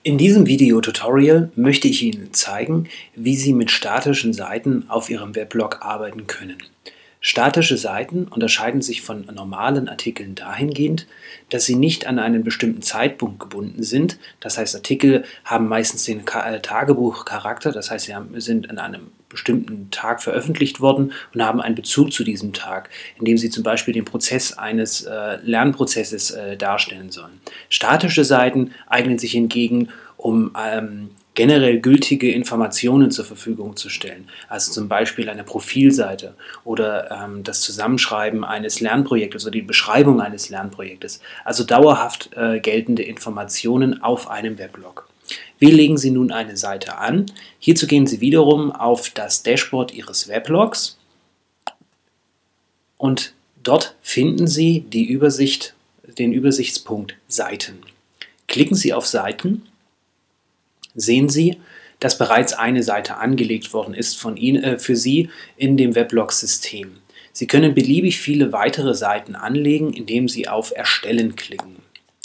In diesem Video-Tutorial möchte ich Ihnen zeigen, wie Sie mit statischen Seiten auf Ihrem Weblog arbeiten können. Statische Seiten unterscheiden sich von normalen Artikeln dahingehend, dass sie nicht an einen bestimmten Zeitpunkt gebunden sind. Das heißt, Artikel haben meistens den Tagebuchcharakter, das heißt, sie sind an einem bestimmten Tag veröffentlicht worden und haben einen Bezug zu diesem Tag, indem sie zum Beispiel den Prozess eines Lernprozesses darstellen sollen. Statische Seiten eignen sich hingegen, um generell gültige Informationen zur Verfügung zu stellen, also zum Beispiel eine Profilseite oder das Zusammenschreiben eines Lernprojektes oder die Beschreibung eines Lernprojektes, also dauerhaft geltende Informationen auf einem Weblog. Wie legen Sie nun eine Seite an? Hierzu gehen Sie wiederum auf das Dashboard Ihres Weblogs und dort finden Sie die Übersicht, den Übersichtspunkt Seiten. Klicken Sie auf Seiten, sehen Sie, dass bereits eine Seite angelegt worden ist für Sie in dem Weblog-System. Sie können beliebig viele weitere Seiten anlegen, indem Sie auf Erstellen klicken.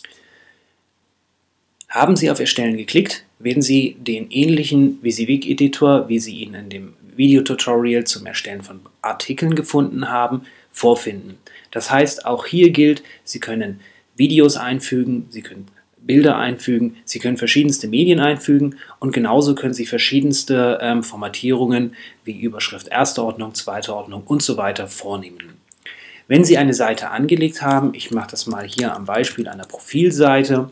Haben Sie auf Erstellen geklickt, werden Sie den ähnlichen Wysiwyg-Editor, wie Sie ihn in dem Videotutorial zum Erstellen von Artikeln gefunden haben, vorfinden. Das heißt, auch hier gilt, Sie können Videos einfügen, Sie können Bilder einfügen, Sie können verschiedenste Medien einfügen und genauso können Sie verschiedenste Formatierungen wie Überschrift erster Ordnung, zweiter Ordnung und so weiter vornehmen. Wenn Sie eine Seite angelegt haben, ich mache das mal hier am Beispiel einer Profilseite,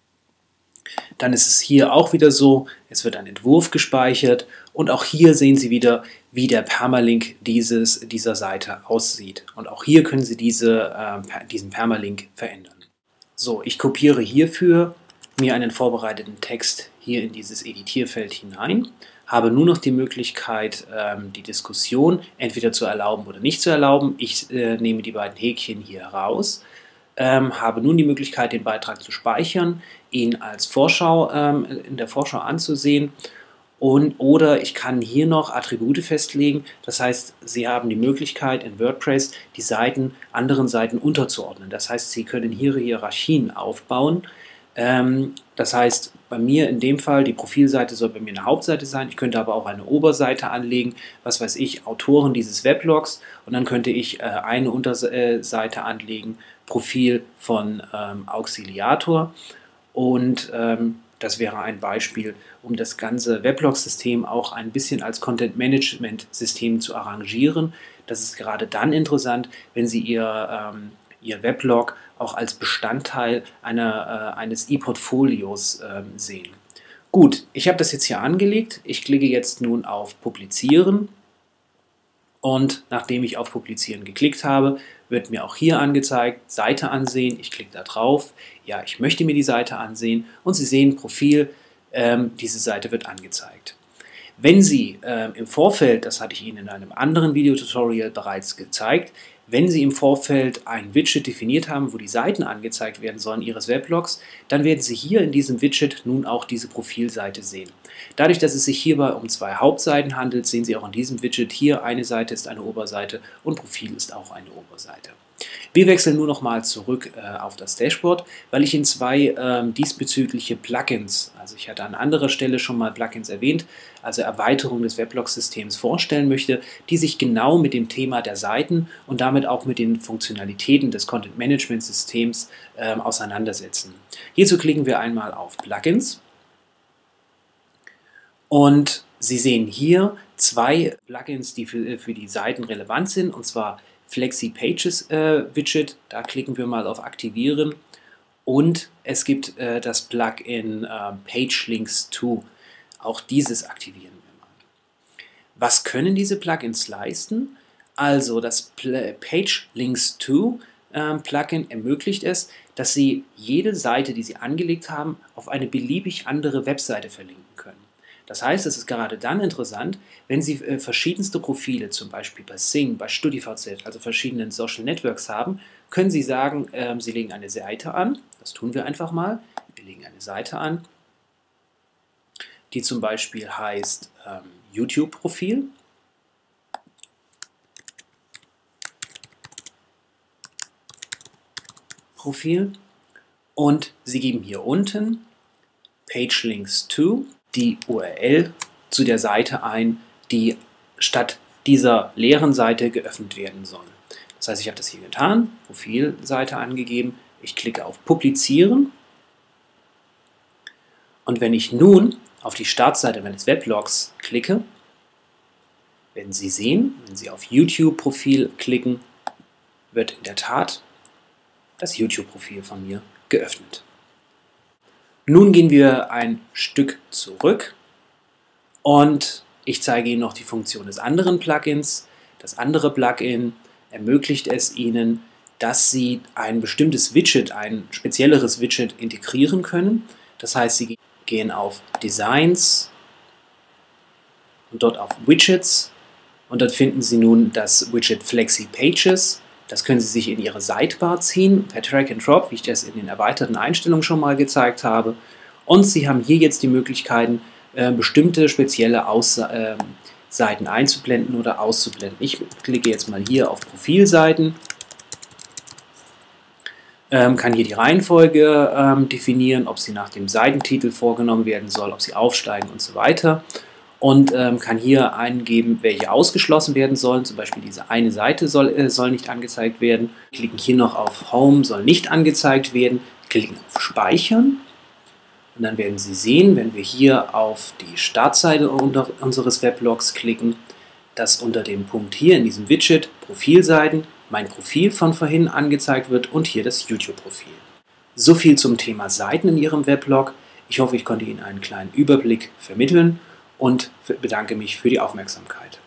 dann ist es hier auch wieder so, es wird ein Entwurf gespeichert und auch hier sehen Sie wieder, wie der Permalink dieser Seite aussieht. Und auch hier können Sie diesen Permalink verändern. So, ich kopiere hierfür mir einen vorbereiteten Text hier in dieses Editierfeld hinein, habe nur noch die Möglichkeit, die Diskussion entweder zu erlauben oder nicht zu erlauben. Ich nehme die beiden Häkchen hier raus, habe nun die Möglichkeit, den Beitrag zu speichern, ihn als Vorschau in der Vorschau anzusehen. Oder ich kann hier noch Attribute festlegen, das heißt, Sie haben die Möglichkeit in WordPress die Seiten anderen Seiten unterzuordnen. Das heißt, Sie können hier Hierarchien aufbauen. Das heißt, bei mir in dem Fall, die Profilseite soll bei mir eine Hauptseite sein, ich könnte aber auch eine Oberseite anlegen, was weiß ich, Autoren dieses Weblogs und dann könnte ich eine Unterseite anlegen, Profil von Auxiliator und das wäre ein Beispiel, um das ganze Weblog-System auch ein bisschen als Content-Management-System zu arrangieren. Das ist gerade dann interessant, wenn Sie Ihr Weblog auch als Bestandteil eines E-Portfolios sehen. Gut, ich habe das jetzt hier angelegt. Ich klicke jetzt nun auf Publizieren. Und nachdem ich auf Publizieren geklickt habe, wird mir auch hier angezeigt, Seite ansehen. Ich klicke da drauf. Ja, ich möchte mir die Seite ansehen. Und Sie sehen Profil, diese Seite wird angezeigt. Wenn Sie im Vorfeld, das hatte ich Ihnen in einem anderen Videotutorial bereits gezeigt, wenn Sie im Vorfeld ein Widget definiert haben, wo die Seiten angezeigt werden sollen Ihres Weblogs, dann werden Sie hier in diesem Widget nun auch diese Profilseite sehen. Dadurch, dass es sich hierbei um zwei Hauptseiten handelt, sehen Sie auch in diesem Widget hier, eine Seite ist eine Oberseite und Profil ist auch eine Oberseite. Wir wechseln nur noch mal zurück auf das Dashboard, weil ich Ihnen zwei diesbezügliche Plugins, also ich hatte an anderer Stelle schon mal Plugins erwähnt, also Erweiterung des Weblog-Systems vorstellen möchte, die sich genau mit dem Thema der Seiten und damit auch mit den Funktionalitäten des Content-Management-Systems auseinandersetzen. Hierzu klicken wir einmal auf Plugins und Sie sehen hier zwei Plugins, die für die Seiten relevant sind, und zwar Flexi Pages Widget, da klicken wir mal auf Aktivieren und es gibt das Plugin Page Links To, auch dieses aktivieren wir mal. Was können diese Plugins leisten? Also das Page Links To Plugin ermöglicht es, dass Sie jede Seite, die Sie angelegt haben, auf eine beliebig andere Webseite verlinken können. Das heißt, es ist gerade dann interessant, wenn Sie verschiedenste Profile, zum Beispiel bei Sing, bei StudiVZ, also verschiedenen Social Networks haben, können Sie sagen, Sie legen eine Seite an, das tun wir einfach mal, wir legen eine Seite an, die zum Beispiel heißt YouTube-Profil. Und Sie geben hier unten Page Links to die URL zu der Seite ein, die statt dieser leeren Seite geöffnet werden soll. Das heißt, ich habe das hier getan, Profilseite angegeben, ich klicke auf Publizieren und wenn ich nun auf die Startseite meines Weblogs klicke, werden Sie sehen, wenn Sie auf YouTube-Profil klicken, wird in der Tat das YouTube-Profil von mir geöffnet. Nun gehen wir ein Stück zurück und ich zeige Ihnen noch die Funktion des anderen Plugins. Das andere Plugin ermöglicht es Ihnen, dass Sie ein bestimmtes Widget, ein spezielleres Widget integrieren können. Das heißt, Sie gehen auf Designs und dort auf Widgets und dort finden Sie nun das Widget Flexi Pages. Das können Sie sich in Ihre Sidebar ziehen, per Drag and Drop, wie ich das in den erweiterten Einstellungen schon mal gezeigt habe. Und Sie haben hier jetzt die Möglichkeiten, bestimmte spezielle Seiten einzublenden oder auszublenden. Ich klicke jetzt mal hier auf Profilseiten, kann hier die Reihenfolge definieren, ob sie nach dem Seitentitel vorgenommen werden soll, ob sie aufsteigen und so weiter. Und kann hier eingeben, welche ausgeschlossen werden sollen. Zum Beispiel diese eine Seite soll nicht angezeigt werden. Klicken hier noch auf Home, soll nicht angezeigt werden. Klicken auf Speichern. Und dann werden Sie sehen, wenn wir hier auf die Startseite unseres Weblogs klicken, dass unter dem Punkt hier in diesem Widget Profilseiten mein Profil von vorhin angezeigt wird und hier das YouTube-Profil. So viel zum Thema Seiten in Ihrem Weblog. Ich hoffe, ich konnte Ihnen einen kleinen Überblick vermitteln und bedanke mich für die Aufmerksamkeit.